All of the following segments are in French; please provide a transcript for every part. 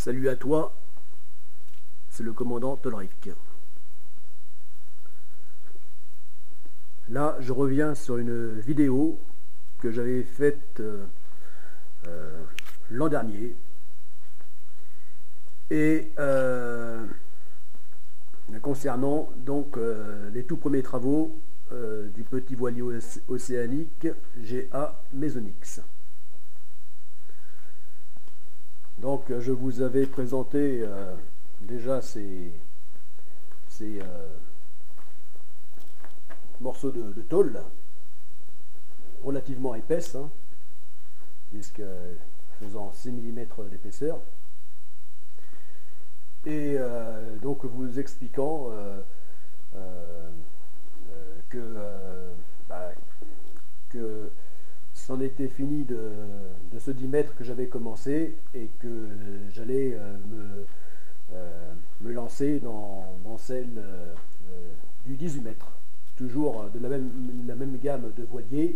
Salut à toi, c'est le commandant Tolric. Là, je reviens sur une vidéo que j'avais faite l'an dernier. Et concernant donc les tout premiers travaux du petit voilier océanique GA Mesonix. Donc je vous avais présenté déjà ces morceaux de tôle relativement épaisse, hein, puisque faisant 6 mm d'épaisseur. Et donc vous expliquant que c'en était fini de ce 10 mètres que j'avais commencé et que j'allais me lancer dans celle du 18 mètres, toujours de la même gamme de voiliers,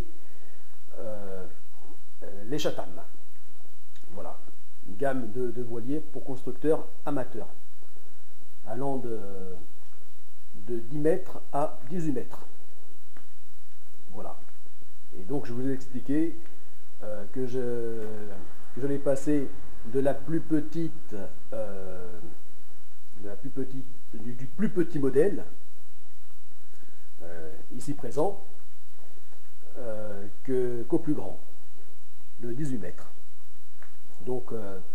les Chatham. Voilà, une gamme de voiliers pour constructeurs amateurs, allant de 10 mètres à 18 mètres. Voilà. Et donc je vous ai expliqué que j'allais passer de la plus petite, du plus petit modèle, ici présent, qu'au plus grand, de 18 mètres. Donc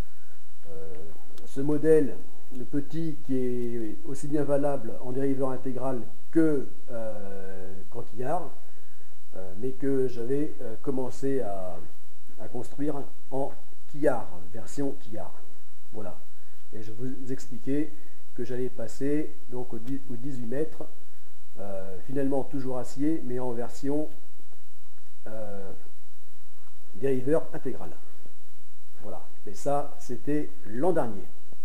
ce modèle, le petit, qui est aussi bien valable en dériveur intégral que coquillard, mais que j'avais commencé à construire en quillard, version quillard. Voilà. Et je vous expliquais que j'allais passer donc au 18 mètres, finalement toujours acier, mais en version dériveur intégral. Voilà. Et ça, c'était l'an dernier.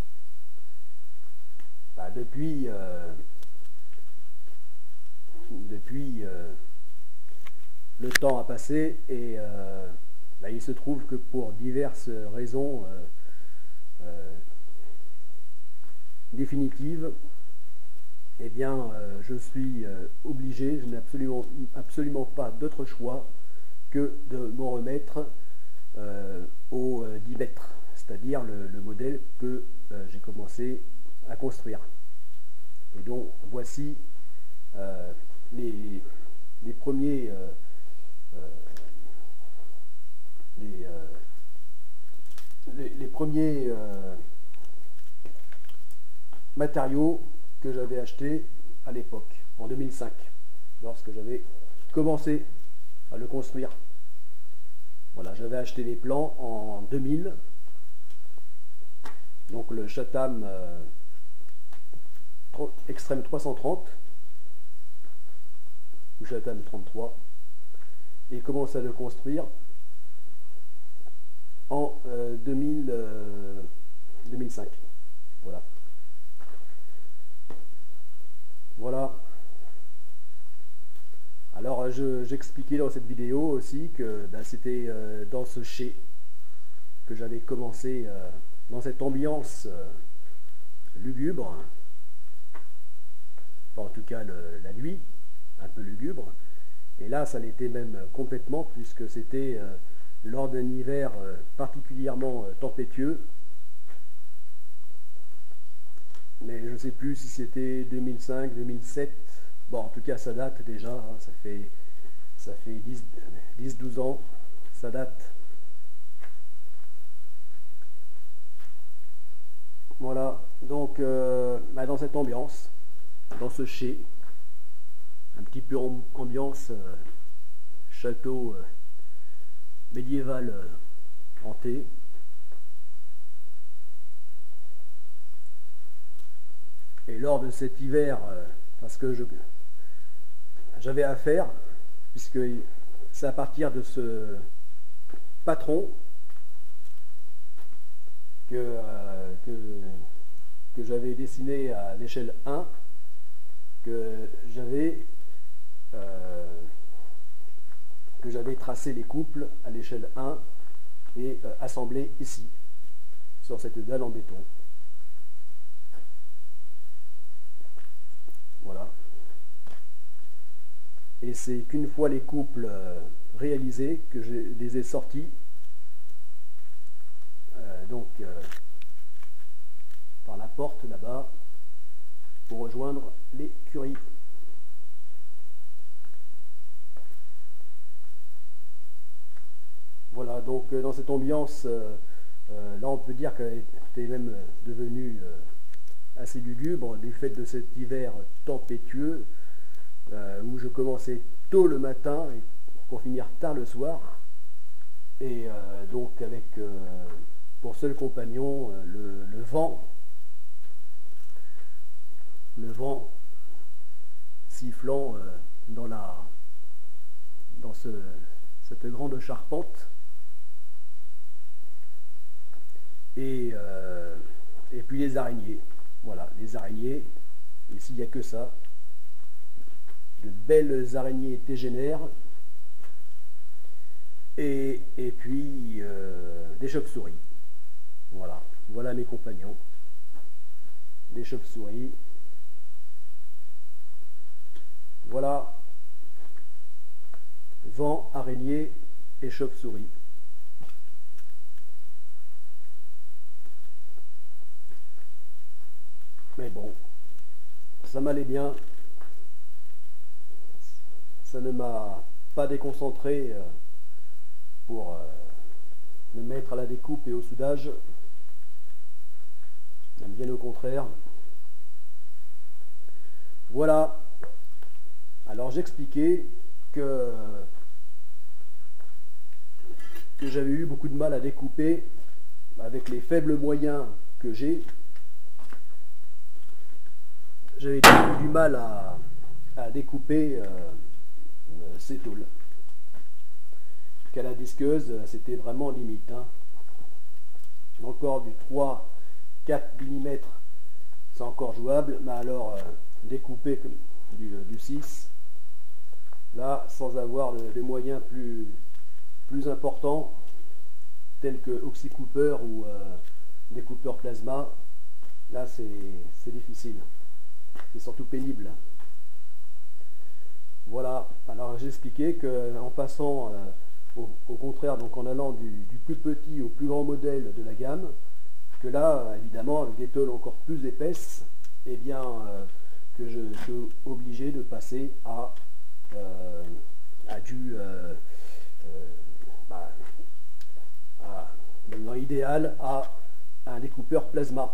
Bah, depuis le temps a passé et bah, il se trouve que pour diverses raisons définitives, eh bien, je suis obligé, je n'ai absolument pas d'autre choix que de m'en remettre au 10 mètres, c'est-à-dire le modèle que j'ai commencé à construire. Et donc, voici les premiers les premiers matériaux que j'avais achetés à l'époque, en 2005, lorsque j'avais commencé à le construire. Voilà, j'avais acheté les plans en 2000, donc le Chatham Extreme 330, ou Chatham 33, et commencé à le construire en 2005. Voilà. Voilà. Alors j'expliquais dans cette vidéo aussi que ben, c'était dans ce chai que j'avais commencé, dans cette ambiance lugubre, en tout cas la nuit, un peu lugubre. Et là, ça l'était même complètement, puisque c'était lors d'un hiver particulièrement tempétueux. Mais je ne sais plus si c'était 2005, 2007. Bon, en tout cas, ça date déjà. Hein, ça fait 10-12 ans. Ça date. Voilà. Donc, bah, dans cette ambiance, dans ce chai, un petit peu ambiance château médiéval hanté. Et lors de cet hiver, parce que j'avais affaire, puisque c'est à partir de ce patron que j'avais dessiné à l'échelle 1, que j'avais tracé les couples à l'échelle 1 et assemblé ici, sur cette dalle en béton. Et c'est qu'une fois les couples réalisés que je les ai sortis par la porte là-bas pour rejoindre l'écurie. Voilà, donc dans cette ambiance, là on peut dire qu'elle était même devenue assez lugubre du fait de cet hiver tempétueux où je commençais tôt le matin et pour finir tard le soir. Et donc avec pour seul compagnon le vent sifflant dans cette grande charpente. Et puis les araignées. Voilà, les araignées. Ici, il n'y a que ça. De belles araignées tégénaires. Et puis des chauves-souris. Voilà, voilà mes compagnons. Des chauves-souris. Voilà. Vent, araignée et chauve-souris. Mais bon, ça m'allait bien. Ça ne m'a pas déconcentré pour me mettre à la découpe et au soudage. Bien au contraire. Voilà. Alors j'expliquais que j'avais eu beaucoup de mal à découper avec les faibles moyens que j'ai. J'avais eu du mal à découper ces tôles. Qu'à la disqueuse, c'était vraiment limite. Hein. Encore du 3-4 mm, c'est encore jouable, mais alors découper du 6, là, sans avoir des moyens plus importants, tels que oxycoupeur ou découpeur plasma, là c'est difficile. C'est surtout pénible. Voilà, alors j'ai expliqué qu'en passant au contraire, donc en allant du plus petit au plus grand modèle de la gamme, que là, évidemment, avec des tôles encore plus épaisses, eh bien, que je suis obligé de passer à dans l'idéal, à un découpeur plasma.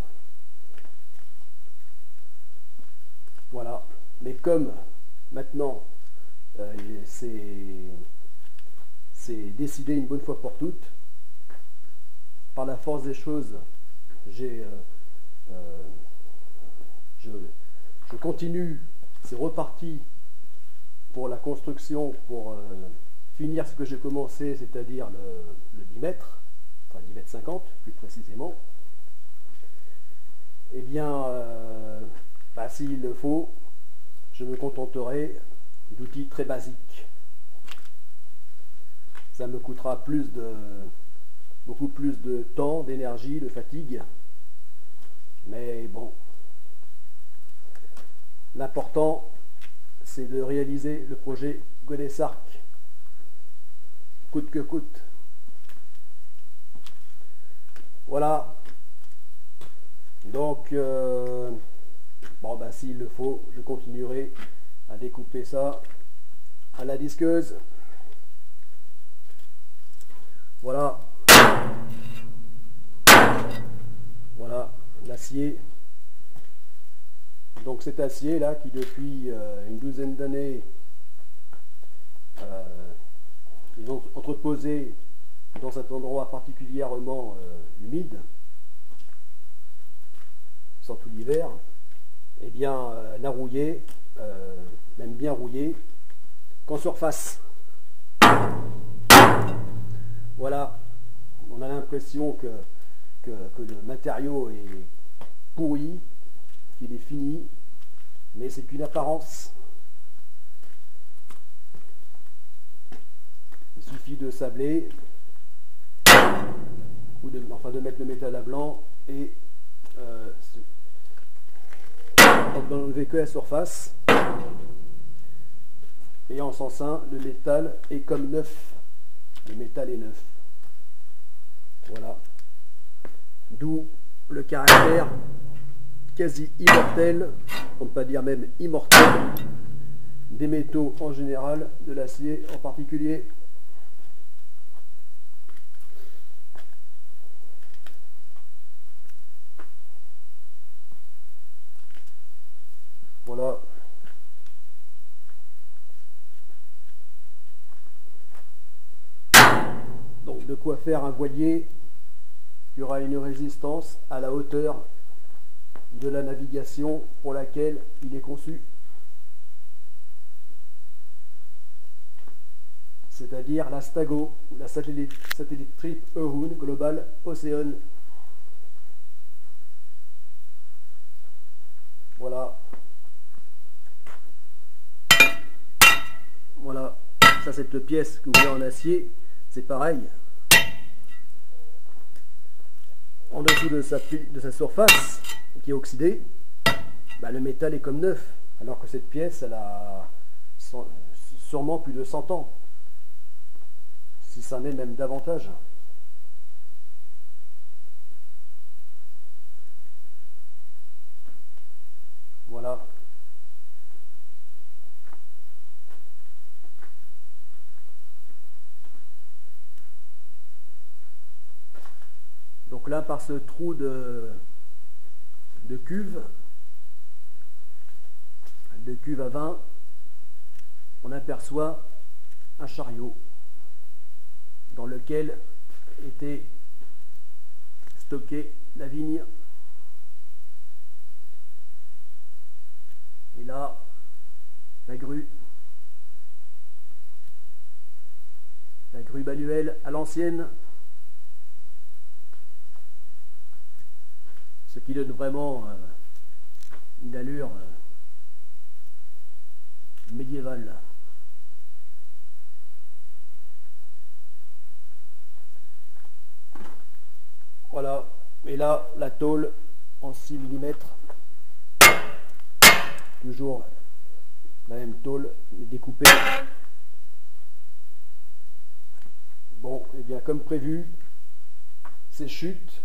Voilà, mais comme maintenant c'est décidé une bonne fois pour toutes, par la force des choses, je continue, c'est reparti pour la construction, pour finir ce que j'ai commencé, c'est-à-dire le 10 mètres, enfin 10 mètres 50 plus précisément. Eh bien, s'il le faut, je me contenterai d'outils très basiques. Ça me coûtera beaucoup plus de temps, d'énergie, de fatigue. Mais bon, l'important, c'est de réaliser le projet Gonesse-Arc, coûte que coûte. Voilà. Donc, s'il le faut, je continuerai à découper ça à la disqueuse. Voilà. Voilà l'acier. Donc cet acier là qui depuis une douzaine d'années est entreposé dans cet endroit particulièrement humide, surtout l'hiver, eh bien n'a rouillé, même bien rouillé, qu'en surface. Voilà, on a l'impression que le matériau est pourri, qu'il est fini, mais c'est qu'une apparence. Il suffit de sabler, ou de mettre le métal à blanc et d'enlever que la surface. Et en sens 1, le métal est comme neuf. Le métal est neuf. Voilà. D'où le caractère quasi immortel, pour ne pas dire même immortel, des métaux en général, de l'acier en particulier. Voilà. Donc de quoi faire un voilier qui aura une résistance à la hauteur de la navigation pour laquelle il est conçu. C'est-à-dire la STAGO, la Satellite Trip Ohun Global Ocean. Voilà. Voilà. Ça, cette pièce que vous voyez en acier, c'est pareil. En dessous de sa surface, qui est oxydée, bah, le métal est comme neuf. Alors que cette pièce, elle a sûrement plus de 100 ans. Si ça n'est même davantage. Voilà. Donc là, par ce trou de cuve à vin, on aperçoit un chariot dans lequel était stockée la vigne. Et là, la grue manuelle à l'ancienne, ce qui donne vraiment une allure médiévale. Voilà, et là la tôle en 6 mm, toujours la même tôle découpée. Bon, et bien comme prévu, ces chutes,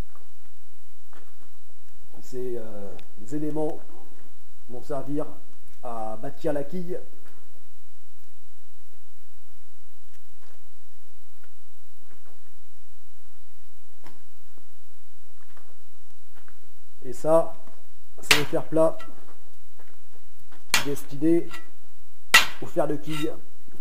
ces éléments vont servir à bâtir la quille. Et ça, c'est le fer plat destiné au fer de quille.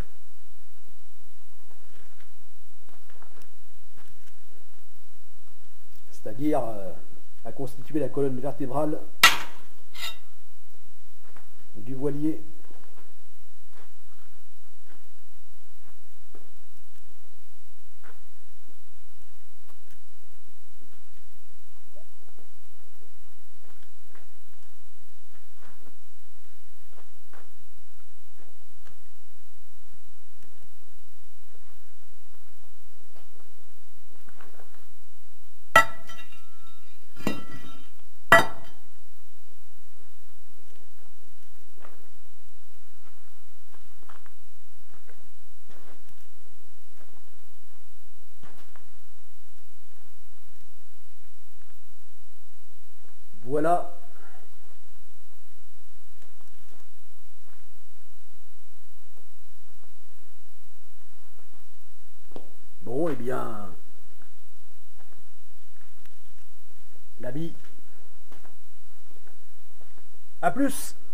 C'est-à-dire à constituer la colonne vertébrale du voilier. Voilà. Bon, eh bien, l'habit. À plus.